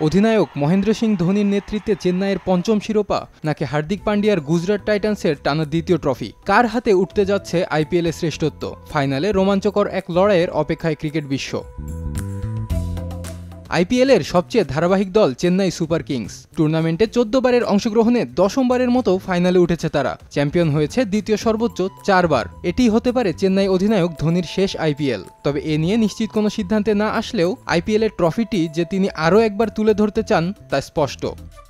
অধিনায়ক মহেন্দ্র সিং ধোনির নেতৃত্বে চেন্নাইয়ের পঞ্চম শিরোপা নাকি হার্দিক পান্ডিয়ার গুজরাট টাইটান্সের টানা দ্বিতীয় ট্রফি, কার হাতে উঠতে যাচ্ছে আইপিএলের শ্রেষ্ঠত্ব? ফাইনালে রোমাঞ্চকর এক লড়াইয়ের অপেক্ষায় ক্রিকেট বিশ্ব। আইপিএলের সবচেয়ে ধারাবাহিক দল চেন্নাই সুপার কিংস টুর্নামেন্টে 14 বারের অংশগ্রহণে 10ম বারের মতো ফাইনালে উঠেছে তারা। চ্যাম্পিয়ন হয়েছে দ্বিতীয় সর্বোচ্চ 4 বার। এটি হতে পারে চেন্নাই অধিনায়ক ধোনির শেষ আইপিএল। তবে এ নিয়ে নিশ্চিত কোনো সিদ্ধান্তে না আসলেও আইপিএলের ট্রফিটি যে তিনি আরও একবার তুলে ধরতে চান তা স্পষ্ট।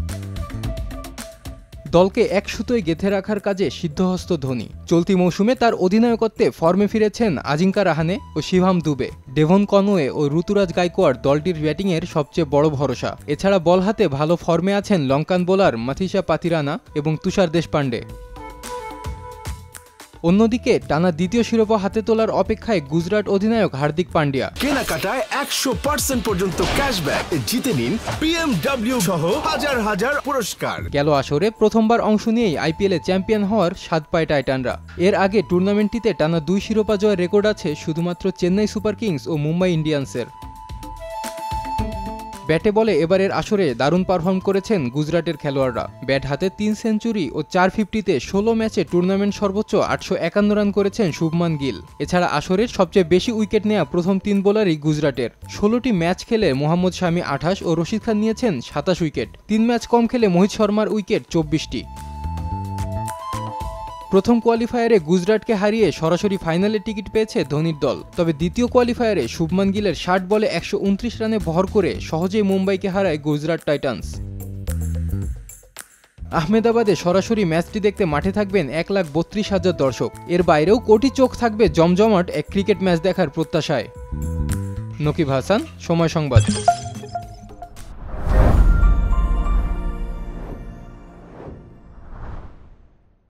দলকে এক সুতোয় গেঁথে রাখার কাজে সিদ্ধহস্ত ধোনি। চলতি মৌসুমে তার অধিনায়কত্বে ফর্মে ফিরেছেন আজিঙ্কা রাহানে ও শিভাম দুবে। ডেভন কনওয়ে ও ঋতুরাজ গাইকোয়াড় দলটির ব্যাটিংয়ের সবচেয়ে বড় ভরসা। এছাড়া বল হাতে ভালো ফর্মে আছেন লঙ্কান বোলার মাথিসা পাতিরানা এবং তুষার দেশপান্ডে। অন্যদিকে টানা দ্বিতীয় শিরোপা হাতে তোলার অপেক্ষায় গুজরাট অধিনায়ক হার্দিক পান্ডিয়া। কেনাকাটায় 100% পর্যন্ত ক্যাশব্যাক জিতে নিন BMW সহ হাজার হাজার পুরস্কার। গেল আসরে প্রথমবার অংশ নিয়েই আইপিএলে চ্যাম্পিয়ন হওয়ার স্বাদ পায় টাইটানরা। এর আগে টুর্নামেন্টটিতে টানা 2 শিরোপা জয়ের রেকর্ড আছে শুধুমাত্র চেন্নাই সুপার কিংস ও মুম্বাই ইন্ডিয়ান্সের। ব্যাটে বলে এবারের আসরে দারুণ পারফর্ম করেছেন গুজরাটের খেলোয়াড়রা। ব্যাট হাতে 3 সেঞ্চুরি ও 4 ফিফটিতে 16 ম্যাচে টুর্নামেন্ট সর্বোচ্চ 851 রান করেছেন শুভমান গিল। এছাড়া আসরের সবচেয়ে বেশি উইকেট নেওয়া প্রথম 3 বোলারই গুজরাটের। 16টি ম্যাচ খেলে মোহাম্মদ শামি 28 ও রশিদ খান নিয়েছেন 27 উইকেট। 3 ম্যাচ কম খেলে মোহিত শর্মার উইকেট 24টি। প্রথম কোয়ালিফায়ারে গুজরাটকে হারিয়ে সরাসরি ফাইনালে টিকিট পেয়েছে ধোনির দল। তবে দ্বিতীয় কোয়ালিফায়ারে শুভমান গিলের 60 বলে 129 রানে ভর করে সহজেই মুম্বাইকে হারায় গুজরাট টাইটান্স। আহমেদাবাদে সরাসরি ম্যাচটি দেখতে মাঠে থাকবেন 1,32,000 দর্শক। এর বাইরেও কোটি চোখ থাকবে জমজমাট এক ক্রিকেট ম্যাচ দেখার প্রত্যাশায়। নকিব হাসান, সময় সংবাদ।